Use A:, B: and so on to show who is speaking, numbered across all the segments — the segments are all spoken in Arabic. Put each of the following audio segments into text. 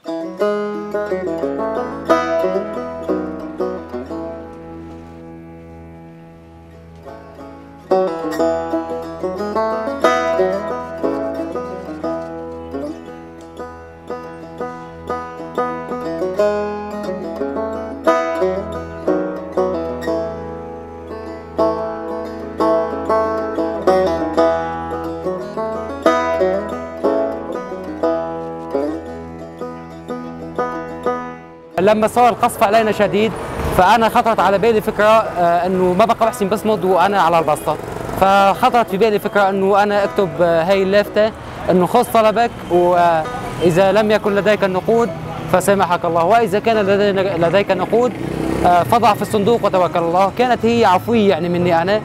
A: لما صار القصف علينا شديد فأنا خطرت على بالي فكرة أنه ما بقى بحسن بصمد وأنا على البسطة، فخطرت في بالي فكرة أنه أنا أكتب هاي اللافتة أنه خذ طلبك، وإذا لم يكن لديك النقود فسامحك الله، وإذا كان لديك نقود فضع في الصندوق وتوكل الله. كانت هي عفوية يعني مني أنا.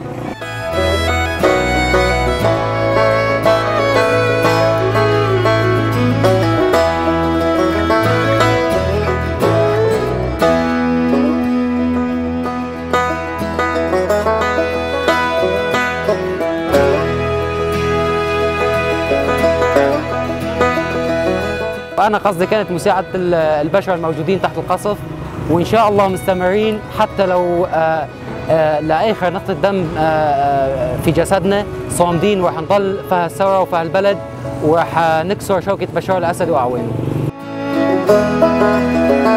A: وأنا قصدي كانت مساعدة البشر الموجودين تحت القصف، وإن شاء الله مستمرين حتى لو لآخر نقطة دم في جسدنا، صامدين ورح نضل في هالثورة وفي هالبلد، ورح نكسر شوكة بشار الأسد وأعوانه.